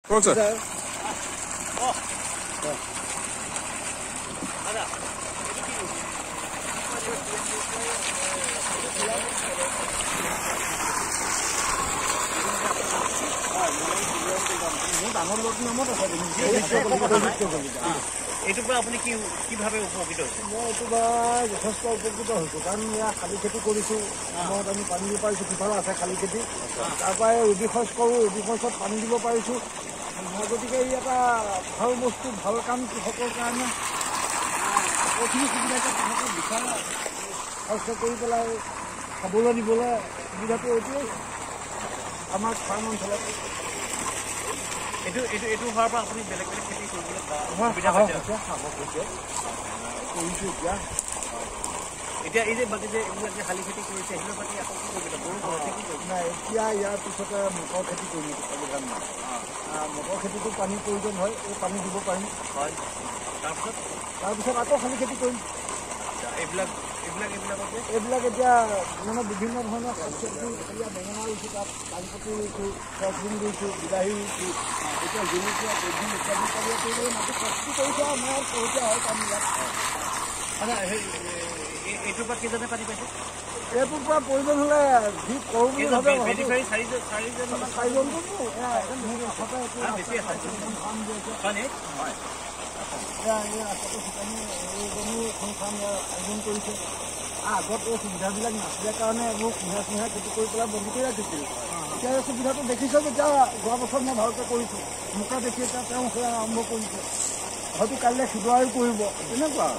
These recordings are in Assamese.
कौन सा এইটোৰ পৰা আপুনি কিভাৱে উপকৃত হৈছে? মই এইটোৰ পৰা যথেষ্ট উপকৃত হৈছোঁ কাৰণ ইয়াত শালি খেতি কৰিছোঁ সময়ত আমি পানী দিব পাৰিছোঁ সিফালে আছে শালি খেতি তাৰ পৰাই ৰবি শস্য কৰোঁ ৰবি শস্যত পানী দিব পাৰিছোঁ মই গতিকে ই এটা ভাল বস্তু ভাল কাম কৃষকৰ কাৰণে সকলোখিনি সুবিধাকে কৃষকক বিচাৰ শস্য কৰি পেলাই খাবলৈ দিবলৈ সুবিধাটো এইটোৱেই আমাৰ ফাৰ্ম অঞ্চলত এইটো হোৱাৰ পৰা আপুনি বেলেগ বেলেগ খেতি কৰিবলৈ সুবিধা কৰিছোঁ এতিয়া এই যে বাকী যে এইবিলাক যে শালি খেতি কৰিছে সেইবিলাক বাকী আকৌ কি কৰিব গৰু খেতি কৰিব নাই এতিয়া ইয়াৰ পিছতে মটৰ খেতি কৰিম মটৰ খেতিটো পানীৰ প্ৰয়োজন হয় এই পানী দিব পাৰিম হয় তাৰপিছত আকৌ শালি খেতি কৰিম এইবিলাক এতিয়া মানে বিভিন্ন ধৰণৰ শস্য এতিয়া বেঙেনা ৰুইছোঁ তাত কালপতি ৰুইছোঁ ফ্ৰেঞ্চবিন ৰুইছোঁ বিলাহী ৰুইছোঁ এতিয়া জলকীয়া বেজি ইত্যাদি কৰিবলৈ মাটি কষ্ট কৰিছোঁ আৰু মই কৰোঁতে হয় কামবিলাক এইটোৰ পৰা কেইজনে পানী পাইছে এইটোৰ পৰা প্ৰয়োজন হ'লে যি কৰোঁ বুলি ভাবে আয়োজন কৰিছে আগত এই সুবিধাবিলাক নাছিলে কাৰণে এইবোৰ কুঁহিয়াৰ চুঁহিয়াৰ খেতি কৰি পেলাই বন্ধ কৰি ৰাখিছিল এতিয়া এই সুবিধাটো দেখিছোঁ যেতিয়া যোৱা বছৰ মই ভালকৈ কৰিছোঁ মোকে দেখি এতিয়া তেওঁ সেয়া আৰম্ভ কৰিছে হয়তো কাইলৈ শিৱৰায়ো কৰিব তেনেকুৱা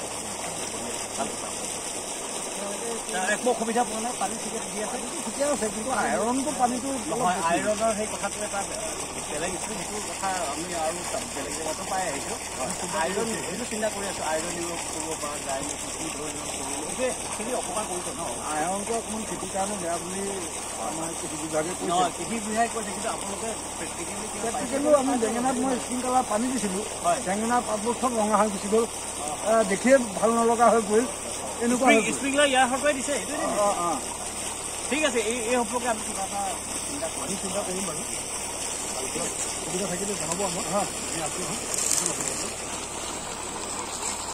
একো অসুবিধা পোৱা নাই পানী ঠিকে দি আছে ঠিকে আছে কিন্তু আইৰণটো পানীটো আইৰণৰ সেই কথাটো এটা বেলেগ সেইটো কথা আমি আৰু বেলেগ জেগাতো পাই আহিছোঁ আইৰণ সেইটো চিন্তা কৰি আছোঁ আইৰণ ইউজ কৰিব পৰা যায় নেকি কি ধৰণৰ কৰিব খেতি অপকাৰ কৰিছে ন আইৰণটো অকণমান খেতিৰ কাৰণে বেয়া বুলি আমাৰ কৃষি বিভাগে কৈছে কৃষি বিভাগে কৈছে কিন্তু আপোনালোকে প্ৰেক্টিকেলি আমি বেঙেনাত মই স্প্ৰিংকলাৰ পানী দিছিলোঁ বেঙেনাৰ পাতবোৰ ৰঙা হৈ গুচি গ'ল দেখিয়ে ভাল নলগা হৈ পৰিল এনেকুৱা স্প্ৰিংকলাৰ ইয়াৰ সৰকাৰে দিছে ঠিক আছে এই সম্পৰ্কে আমি কিবা এটা চিন্তা কৰিম বাৰু সুবিধা থাকিলে জনাব আমাক আমি আছোঁ